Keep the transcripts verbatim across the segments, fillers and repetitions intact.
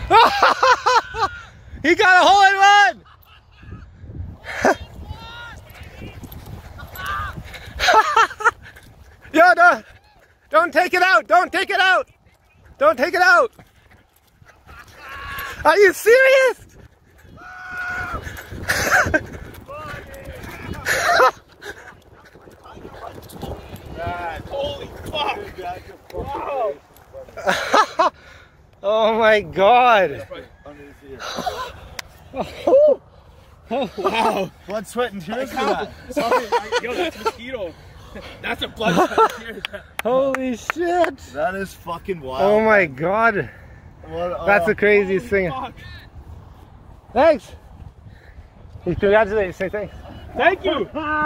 He got a hole in one! Yo, don't, don't take it out! Don't take it out! Don't take it out! Are you serious? Holy fuck! Wow. Oh my god! Oh, wow! Blood, sweat, and tears for that. Yo, that's mosquito. That's a blood, sweat, and tears. Holy shit! That is fucking wild. Oh my god! What, uh, That's the craziest thing. Fuck. Thanks! Congratulations, say thanks. Thank you!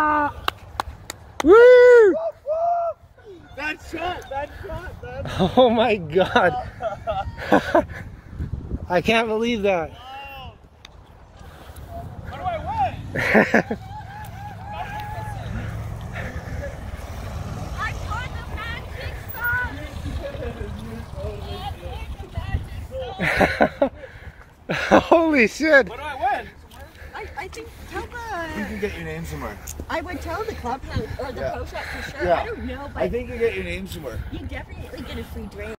Woo! That shot! That shot! That Oh my god! I can't believe that. Wow. How do I win? I caught the magic song! I picked the magic song! Holy shit! How do I win? I, I think tell You the... can get your name somewhere. I would tell the clubhouse or the Yeah. pro shop for sure. Yeah. I don't know, but I think you get your name somewhere. you definitely get a free drink.